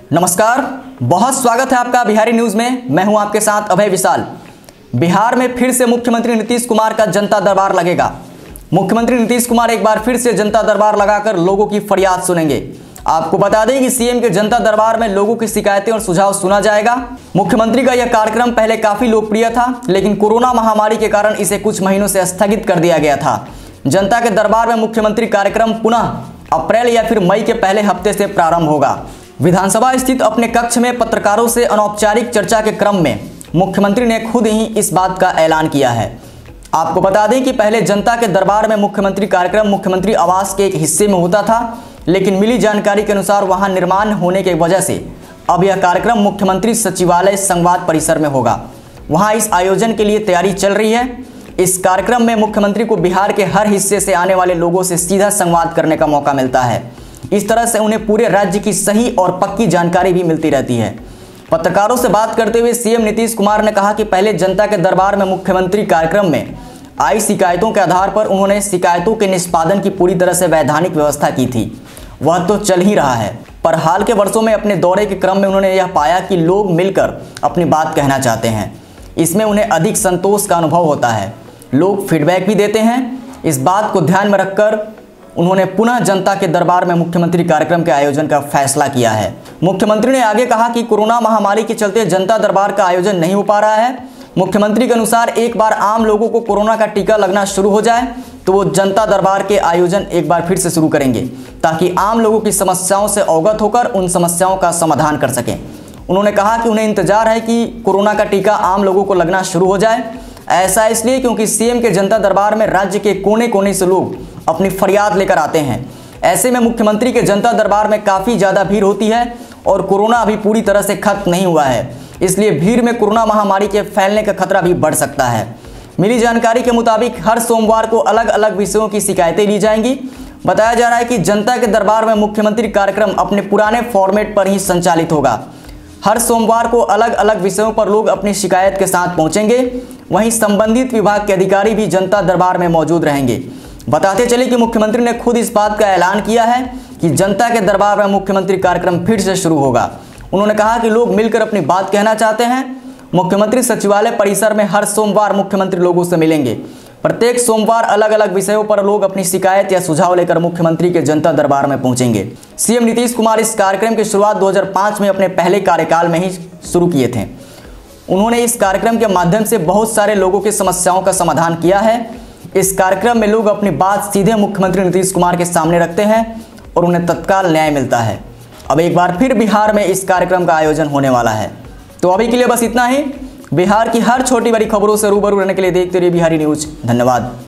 नमस्कार, बहुत स्वागत है आपका बिहारी न्यूज में। मैं हूं आपके साथ अभय विशाल। बिहार में फिर से मुख्यमंत्री नीतीश कुमार का जनता दरबार लगेगा। मुख्यमंत्री नीतीश कुमार एक बार फिर से जनता दरबार लगाकर लोगों की फरियाद सुनेंगे। आपको बता दें कि सीएम के जनता दरबार में लोगों की शिकायतें और सुझाव सुना जाएगा। मुख्यमंत्री का यह कार्यक्रम पहले काफी लोकप्रिय था, लेकिन कोरोना महामारी के कारण इसे कुछ महीनों से स्थगित कर दिया गया था। जनता के दरबार में मुख्यमंत्री कार्यक्रम पुनः अप्रैल या फिर मई के पहले हफ्ते से प्रारंभ होगा। विधानसभा स्थित अपने कक्ष में पत्रकारों से अनौपचारिक चर्चा के क्रम में मुख्यमंत्री ने खुद ही इस बात का ऐलान किया है। आपको बता दें कि पहले जनता के दरबार में मुख्यमंत्री कार्यक्रम मुख्यमंत्री आवास के एक हिस्से में होता था, लेकिन मिली जानकारी के अनुसार वहां निर्माण होने की वजह से अब यह कार्यक्रम मुख्यमंत्री सचिवालय संवाद परिसर में होगा। वहां इस आयोजन के लिए तैयारी चल रही है। इस कार्यक्रम में मुख्यमंत्री को बिहार के हर हिस्से से आने वाले लोगों से सीधा संवाद करने का मौका मिलता है। इस तरह से उन्हें पूरे राज्य की सही और पक्की जानकारी भी मिलती रहती है। पत्रकारों से बात करते हुए सीएम नीतीश कुमार ने कहा कि पहले जनता के दरबार में मुख्यमंत्री कार्यक्रम में आई शिकायतों के आधार पर उन्होंने शिकायतों के निष्पादन की पूरी तरह से वैधानिक व्यवस्था की थी। वह तो चल ही रहा है, पर हाल के वर्षों में अपने दौरे के क्रम में उन्होंने यह पाया कि लोग मिलकर अपनी बात कहना चाहते हैं। इसमें उन्हें अधिक संतोष का अनुभव होता है। लोग फीडबैक भी देते हैं। इस बात को ध्यान में रखकर उन्होंने पुनः जनता के दरबार में मुख्यमंत्री कार्यक्रम के आयोजन का फैसला किया है। मुख्यमंत्री ने आगे कहा कि कोरोना महामारी के चलते जनता दरबार का आयोजन नहीं हो पा रहा है। मुख्यमंत्री के अनुसार एक बार आम लोगों को कोरोना का टीका लगना शुरू हो जाए तो वो जनता दरबार के आयोजन एक बार फिर से शुरू करेंगे, ताकि आम लोगों की समस्याओं से अवगत होकर उन समस्याओं का समाधान कर सकें। उन्होंने कहा कि उन्हें इंतजार है कि कोरोना का टीका आम लोगों को लगना शुरू हो जाए। ऐसा इसलिए क्योंकि सीएम के जनता दरबार में राज्य के कोने कोने से लोग अपनी फरियाद लेकर आते हैं। ऐसे में मुख्यमंत्री के जनता दरबार में काफ़ी ज़्यादा भीड़ होती है और कोरोना अभी पूरी तरह से खत्म नहीं हुआ है, इसलिए भीड़ में कोरोना महामारी के फैलने का खतरा भी बढ़ सकता है। मिली जानकारी के मुताबिक हर सोमवार को अलग अलग विषयों की शिकायतें ली जाएंगी। बताया जा रहा है कि जनता के दरबार में मुख्यमंत्री कार्यक्रम अपने पुराने फॉर्मेट पर ही संचालित होगा। हर सोमवार को अलग अलग विषयों पर लोग अपनी शिकायत के साथ पहुंचेंगे। वहीं संबंधित विभाग के अधिकारी भी जनता दरबार में मौजूद रहेंगे। बताते चले कि मुख्यमंत्री ने खुद इस बात का ऐलान किया है कि जनता के दरबार में मुख्यमंत्री कार्यक्रम फिर से शुरू होगा। उन्होंने कहा कि लोग मिलकर अपनी बात कहना चाहते हैं। मुख्यमंत्री सचिवालय परिसर में हर सोमवार मुख्यमंत्री लोगों से मिलेंगे। प्रत्येक सोमवार अलग अलग विषयों पर लोग अपनी शिकायत या सुझाव लेकर मुख्यमंत्री के जनता दरबार में पहुंचेंगे। सीएम नीतीश कुमार इस कार्यक्रम की शुरुआत 2005 में अपने पहले कार्यकाल में ही शुरू किए थे। उन्होंने इस कार्यक्रम के माध्यम से बहुत सारे लोगों की समस्याओं का समाधान किया है। इस कार्यक्रम में लोग अपनी बात सीधे मुख्यमंत्री नीतीश कुमार के सामने रखते हैं और उन्हें तत्काल न्याय मिलता है। अब एक बार फिर बिहार में इस कार्यक्रम का आयोजन होने वाला है। तो अभी के लिए बस इतना ही। बिहार की हर छोटी बड़ी खबरों से रूबरू रहने के लिए देखते रहिए बिहारी न्यूज। धन्यवाद।